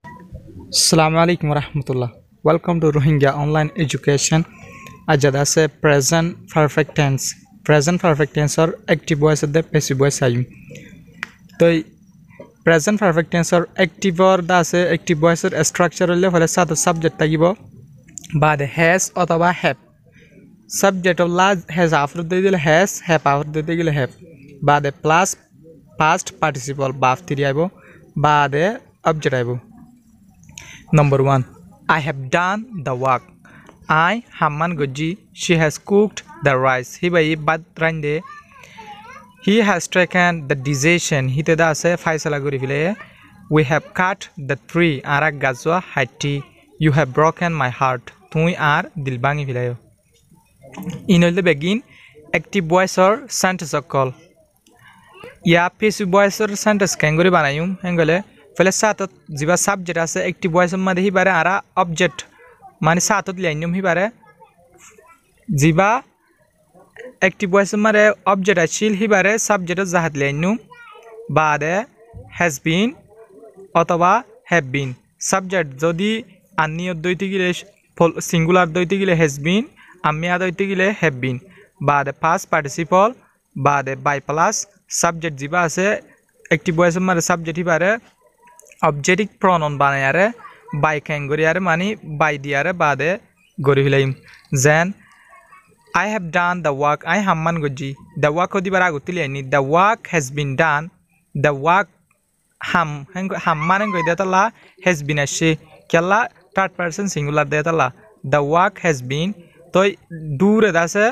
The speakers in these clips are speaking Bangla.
Assalamu alaikum warahmatullah. Welcome to Rohingya online education. Ajada se present perfect tense. Present perfect tense or active voice the passive voice ayum. To present perfect tense or active or da se active voice or structure le hole sat subject tagibo ba the has otoba have. Subject of la has after de dile has have after de dile have. Ba the plus past participle ba after aibo ba the object aibo. Number 1. I have done the work. I Hamman Goji. She has cooked the rice. He by bad rande. He has taken the decision. He teda se faisala gori file. We have cut the tree. Arak gazwa hati. You have broken my heart. Tui ar dilbangi file. In all the begin active voice or sentence of call. Ya passive voice or sentence kangori banayum hengole. File satot jiba subject ase active voice ma dehi bare ara object mane satot lianum hi bare jiba active voice mare object achil hi bare subject jahat lianum bade has been otoba have been subject jodi aniyot doite gile singular doite gile has been amya doite gile have been bade past participle bade by plus subject jiba ase active voice mare subject hi bare objective pronoun banayare by can goriare mani by diare bade gori hilaim then I have done the work. I hamman goji the work odi bara gutili ani the work has been done the work hamman go detala has been ashe kella third person singular detala the work has been toy dure dase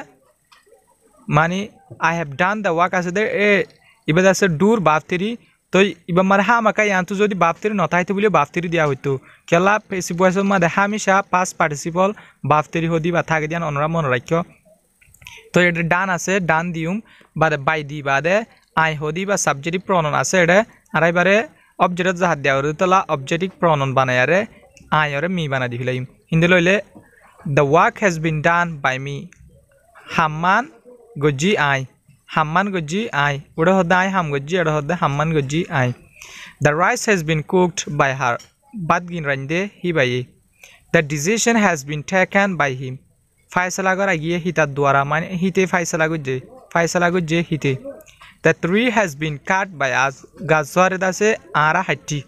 mani I have done the work as there ibada se dur baftiri তো ইবা মার হামাকা ইয়ান্তু যদি বাফতিরি নতাইতে বলি বাফতিরি দিয়া হইতো কেলা পেসিভ ভয়েসের মধ্যে হামেশা পাস্ট পার্টিসিপল বাফতিরি হদি বা থাকে দিয়ান অনরা মনে রাখিও তো এটা ডান আছে ডান দিউম বাদে বাই দি বাদে আই হদি বা সাবজেক্টিভ প্রনাউন আছে এটা আর এবারে অবজেক্ট জাহাত দেওয়া হইতো তলা অবজেক্টিভ প্রনাউন বানায়ারে আই আরে মি বানা দি ফেলাইম হিন্দে লইলে the work has been done by me হাম্মান গজি I Hamman goji I. Uda hodda I ham goji. Uda hodda Hamman goji I. The rice has been cooked by her. Badgin rande hi by. The decision has been taken by him. Faisala gora giye hita dwara mane hite faisala gojje. Faisala gojje hite. The tree has been cut by us. Gazware da se ara hatti.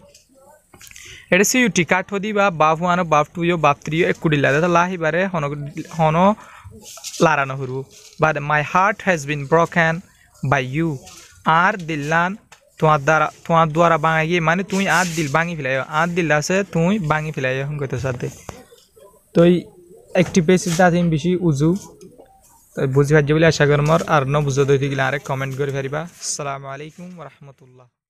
It is you cut hodi ba baf one baf two yo baf three yo ekudilla. That lahi bare hono larano huru. But my heart has been broken by you. Ar dillan তোমার দ্বারা বাঙাই গিয়ে মানে তুমি আর দিল বাঙি ফেলাই আর দিল আছে তুমি বাঙি ফেলাই হংকতে সাথে তো একটি পেসিভ দাঁত বেশি উজু বুঝি ভাজ্য বলে আশা করমর আর ন বুঝতে দিলে আরেক কমেন্ট করে ফেরিবা আসসালামু আলাইকুম ওয়া রাহমাতুল্লাহ